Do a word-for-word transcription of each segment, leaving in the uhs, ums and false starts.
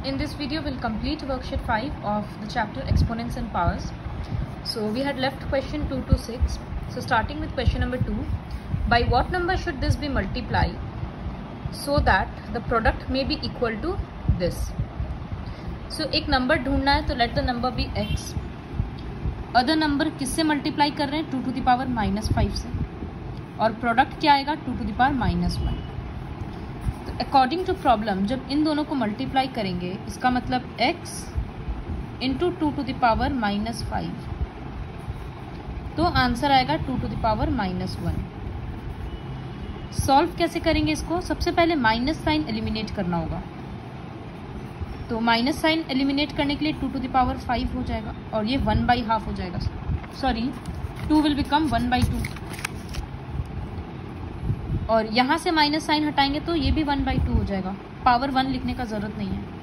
In this video, we'll complete worksheet five of the chapter Exponents and Powers. So we had left question two to six. So starting with question number two, by what number should this be multiplied so that the product may be equal to this? So एक नंबर ढूंढना है तो let the number be x. Other number किससे multiply कर रहे हैं? Two to the power minus five से, और प्रोडक्ट क्या आएगा? Two to the power minus one. तो अकॉर्डिंग टू प्रॉब्लम जब इन दोनों को मल्टीप्लाई करेंगे, इसका मतलब x into two to the power minus five, तो आंसर आएगा two to the power minus one. Solve कैसे करेंगे इसको? सबसे पहले माइनस साइन एलिमिनेट करना होगा. तो माइनस साइन एलिमिनेट करने के लिए two to the power five हो जाएगा और ये वन बाई हाफ हो जाएगा. Sorry, two will become one by two, और यहाँ से माइनस साइन हटाएंगे तो ये भी वन बाई टू हो जाएगा. पावर वन लिखने का जरूरत नहीं है.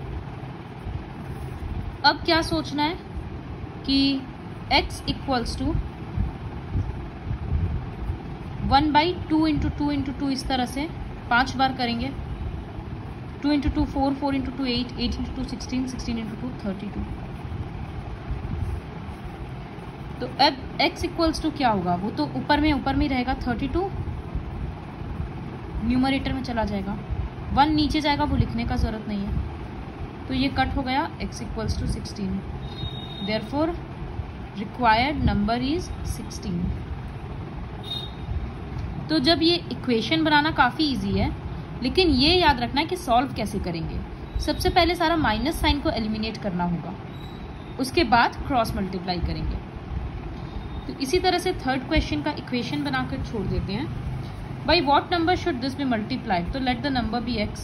अब क्या सोचना है कि x equals two one by two into two into two, इस तरह से पांच बार करेंगे. Two into two four, four into two eight, eight into two sixteen, sixteen into two thirty two. तो अब x इक्वल्स टू क्या होगा? वो तो ऊपर में ऊपर में रहेगा, थर्टी टू न्यूमरेटर में चला जाएगा, वन नीचे जाएगा, वो लिखने का जरूरत नहीं है. तो ये कट हो गया, x equals two sixteen. Therefore required number is sixteen. तो जब ये इक्वेशन बनाना काफ़ी इजी है, लेकिन ये याद रखना है कि सॉल्व कैसे करेंगे. सबसे पहले सारा माइनस साइन को एलिमिनेट करना होगा, उसके बाद क्रॉस मल्टीप्लाई करेंगे. तो इसी तरह से थर्ड क्वेश्चन का इक्वेशन बनाकर छोड़ देते हैं. By what number should this be multiplied? तो let the number be x.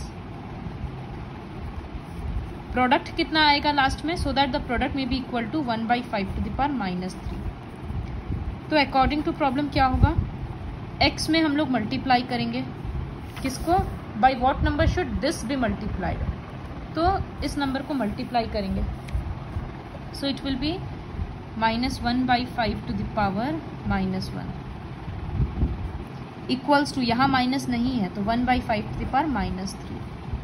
Product कितना आएगा लास्ट में? So that the product may be equal to one by five to the power minus three. तो according to problem क्या होगा? x में हम लोग मल्टीप्लाई करेंगे किसको? By what number should this be multiplied? तो इस नंबर को मल्टीप्लाई करेंगे. So it will be minus one by five to the power minus one equals to, यहाँ माइनस नहीं है तो one by five to the power minus three.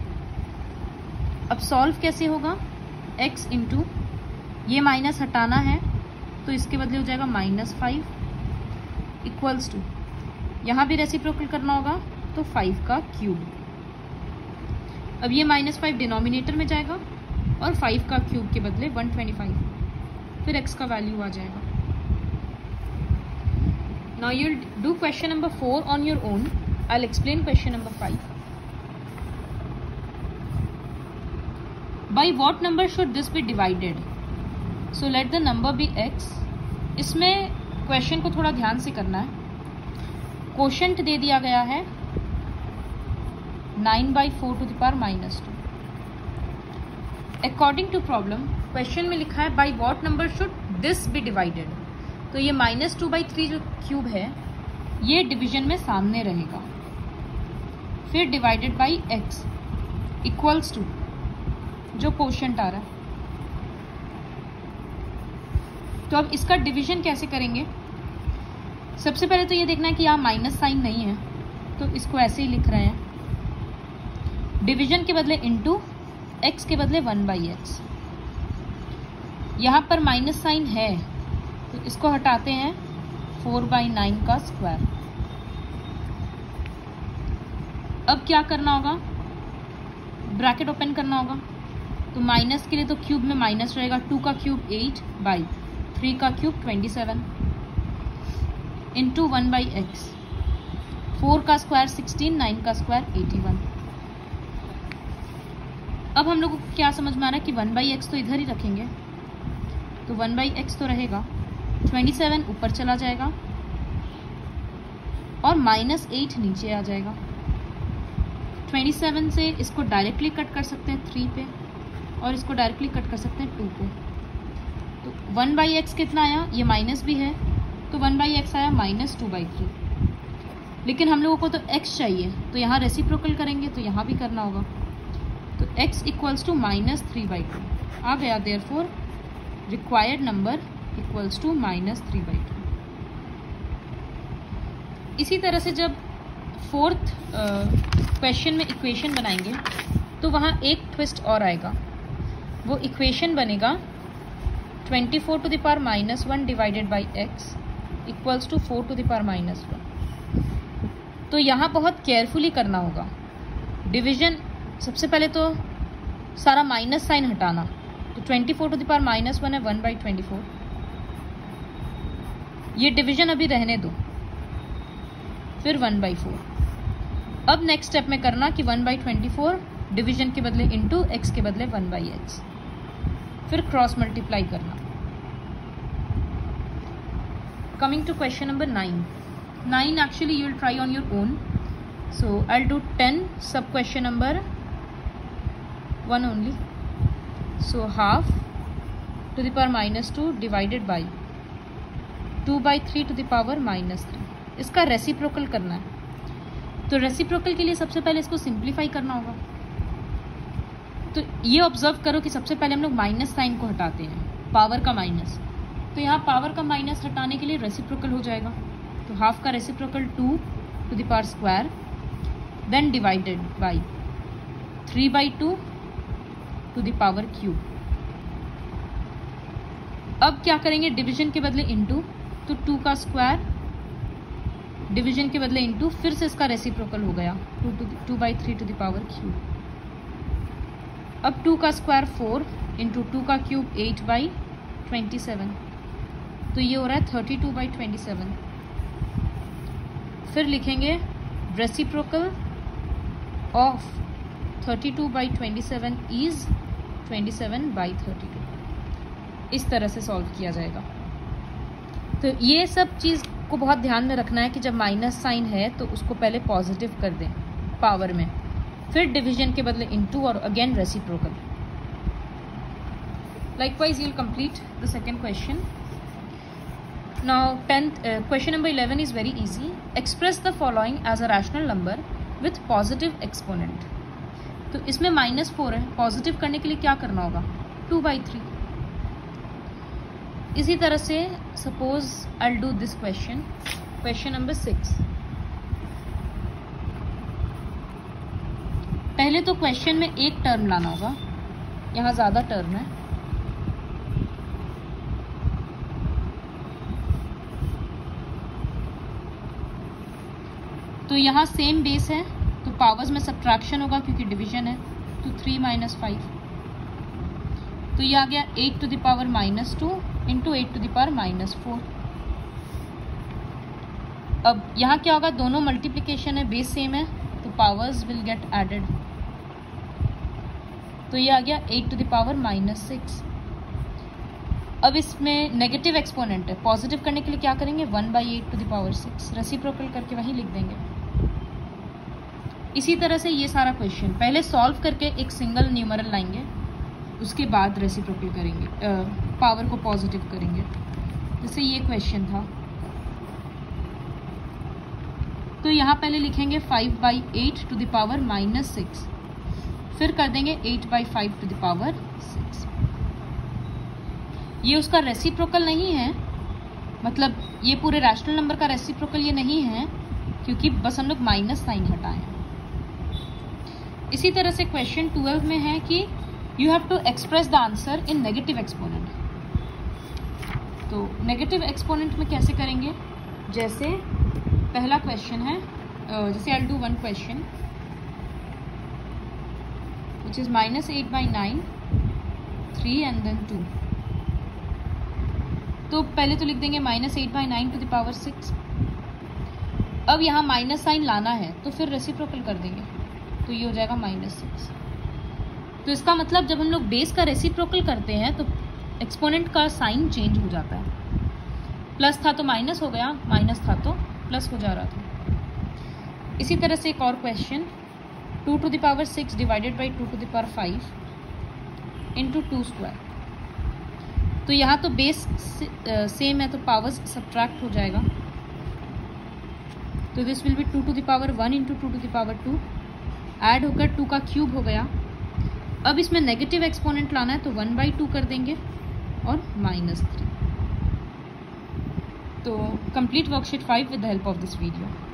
अब solve कैसे होगा? x इंटू ये माइनस हटाना है तो इसके बदले हो जाएगा माइनस फाइव इक्वल्स टू, यहाँ भी रेसिप्रोकल करना होगा तो फाइव का क्यूब. अब ये माइनस फाइव डिनोमिनेटर में जाएगा और फाइव का क्यूब के बदले वन ट्वेंटी फाइव, फिर x का वैल्यू आ जाएगा. Now you'll do question number four on your own. I'll explain question number five. By what number should this be divided? So let the number be x. इसमें question को थोड़ा ध्यान से करना है. क्वोशंट दे दिया गया है nine by four to the power minus two. According to problem question में लिखा है by what number should this be divided. तो ये माइनस टू बाई थ्री जो क्यूब है ये डिवीजन में सामने रहेगा, फिर divided by x equals to जो क्वोशंट आ रहा है. तो अब इसका डिवीजन कैसे करेंगे? सबसे पहले तो ये देखना है कि यहाँ माइनस साइन नहीं है, तो इसको ऐसे ही लिख रहे हैं. डिवीजन के बदले इंटू, एक्स के बदले वन बाई एक्स. यहाँ पर माइनस साइन है तो इसको हटाते हैं, फोर बाई नाइन का स्क्वायर. अब क्या करना होगा? ब्रैकेट ओपन करना होगा. तो माइनस के लिए तो क्यूब में माइनस रहेगा, टू का क्यूब एट बाई थ्री का cube twenty seven into one by x. Four का स्क्वायर सिक्सटीन, नाइन का स्क्वायर एटी वन. अब हम लोगों को क्या समझ में आ रहा है कि वन बाई एक्स तो इधर ही रखेंगे, तो वन बाई एक्स तो रहेगा, ट्वेंटी सेवन ऊपर चला जाएगा और माइनस एट नीचे आ जाएगा. ट्वेंटी सेवन से इसको डायरेक्टली कट कर सकते हैं थ्री पे, और इसको डायरेक्टली कट कर सकते हैं टू पे. तो वन बाई एक्स कितना आया? ये माइनस भी है तो वन बाई एक्स आया माइनस टू बाई थ्री. लेकिन हम लोगों को तो x चाहिए, तो यहाँ रेसिप्रोकल करेंगे तो यहाँ भी करना होगा. तो x equals to minus three by two आ गया. Therefore required number equals to minus three by two. इसी तरह से जब फोर्थ क्वेश्चन में इक्वेशन बनाएंगे तो वहाँ एक ट्विस्ट और आएगा. वो इक्वेशन बनेगा twenty four to the power minus one divided by x equals to four to the power minus one. तो यहाँ बहुत केयरफुली करना होगा डिवीजन। सबसे पहले तो सारा माइनस साइन हटाना, तो twenty four to the power minus one है वन बाई ट्वेंटी फोर। ये डिवीजन अभी रहने दो, फिर वन बाई फोर। अब नेक्स्ट स्टेप में करना कि one by twenty four division के बदले इंटू एक्स के बदले वन बाई एक्स, फिर क्रॉस मल्टीप्लाई करना। Coming to question number nine. Nine actually you will try on your own, so I will do ten sub question number one only. So half to the power minus two divided by two by three to the power minus three. इसका reciprocal करना है, तो reciprocal के लिए सबसे पहले इसको simplify करना होगा। तो ये ऑब्जर्व करो कि सबसे पहले हम लोग माइनस साइन को हटाते हैं, पावर का माइनस। तो यहाँ पावर का माइनस हटाने के लिए रेसिप्रोकल हो जाएगा, तो हाफ का reciprocal two to the power square then divided by three by two to the power cube. अब क्या करेंगे, डिवीजन के बदले इनटू, तो टू का स्क्वायर डिवीजन के बदले इनटू, फिर से इसका रेसिप्रोकल हो गया two two two by three to the power cube. अब टू का स्क्वायर फोर इंटू टू का cube eight by twenty seven, तो ये हो रहा है thirty two by twenty seven. फिर लिखेंगे reciprocal of thirty two by twenty seven is twenty seven by thirty two. इस तरह से सॉल्व किया जाएगा। तो ये सब चीज़ को बहुत ध्यान में रखना है कि जब माइनस साइन है तो उसको पहले पॉजिटिव कर दें पावर में, फिर डिवीजन के बदले इनटू और again reciprocal. Likewise you will complete the second question. Now tenth question number eleven is very easy. Express the following as a rational number with positive exponent. तो इसमें minus four है, positive करने के लिए क्या करना होगा, टू बाई थ्री। इसी तरह से suppose I will do this question, question number six. पहले तो क्वेश्चन में एक टर्म लाना होगा, यहाँ ज़्यादा टर्म है, तो यहाँ सेम बेस है तो पावर्स में सब्ट्रैक्शन होगा क्योंकि डिवीजन है, तो थ्री माइनस फाइव, तो ये आ गया eight to the power minus two into eight to the power minus four. अब यहाँ क्या होगा, दोनों मल्टीप्लिकेशन है, बेस सेम है, तो पावर्स विल गेट एडेड, तो ये आ गया eight to the power minus six. अब इसमें नेगेटिव एक्सपोनेंट है, पॉजिटिव करने के लिए क्या करेंगे, one by eight to the power six, reciprocal करके वहीं लिख देंगे। इसी तरह से ये सारा क्वेश्चन पहले सॉल्व करके एक सिंगल न्यूमरल लाएंगे, उसके बाद रेसिप्रोकल करेंगे, पावर को पॉजिटिव करेंगे। जैसे ये क्वेश्चन था, तो यहाँ पहले लिखेंगे five by eight to the power minus six, फिर कर देंगे eight by five to the power six. ये उसका रेसिप्रोकल नहीं है, मतलब ये पूरे रैशनल नंबर का रेसिप्रोकल ये नहीं है, क्योंकि बस हम लोग माइनस साइन हटाए हैं। इसी तरह से क्वेश्चन ट्वेल्व में है कि you have to express the answer in negative exponent. तो नेगेटिव एक्सपोनेंट में कैसे करेंगे, जैसे पहला क्वेश्चन है, जैसे I will do one question which is minus eight by nine, three and then two। तो पहले तो लिख देंगे minus eight by nine to the power six. अब यहाँ माइनस साइन लाना है तो फिर रेसिप्रोकल कर देंगे, तो ये हो जाएगा माइनस सिक्स। तो इसका मतलब जब हम लोग बेस का रेसिप्रोकल करते हैं तो एक्सपोनेंट का साइन चेंज हो जाता है, प्लस था तो माइनस हो गया, माइनस था तो प्लस हो जा रहा था। इसी तरह से एक और question, two to the power six divided by two to the power five into two square. तो यहाँ तो बेस सेम है तो पावर्स सब्ट्रैक्ट हो जाएगा, तो this will be two to the power one into two to the power two, add होकर two का क्यूब हो गया। अब इसमें नेगेटिव एक्सपोनेंट लाना है तो वन बाई टू कर देंगे और माइनस थ्री। तो complete worksheet five with the help of this video.